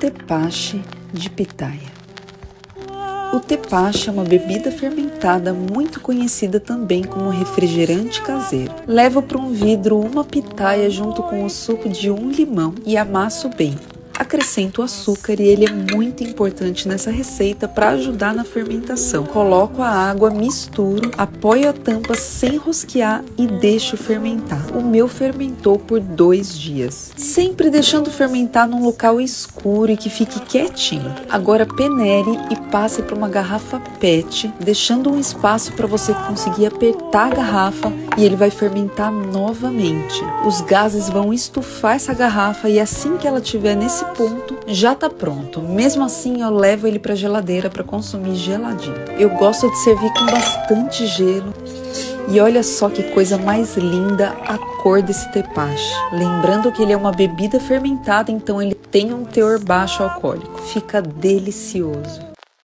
tepache de pitaia. O tepache é uma bebida fermentada muito conhecida também como refrigerante caseiro. Levo para um vidro uma pitaia junto com o suco de um limão e amasso bem. Acrescento o açúcar e ele é muito importante nessa receita para ajudar na fermentação. Coloco a água, misturo, apoio a tampa sem rosquear e deixo fermentar. O meu fermentou por 2 dias. Sempre deixando fermentar num local escuro e que fique quietinho. Agora peneire e passe para uma garrafa PET, deixando um espaço para você conseguir apertar a garrafa e ele vai fermentar novamente. Os gases vão estufar essa garrafa e assim que ela estiver nesse ponto, já tá pronto. Mesmo assim, eu levo ele para geladeira para consumir geladinho. Eu gosto de servir com bastante gelo. E olha só que coisa mais linda a cor desse tepache. Lembrando que ele é uma bebida fermentada, então ele tem um teor baixo alcoólico. Fica delicioso.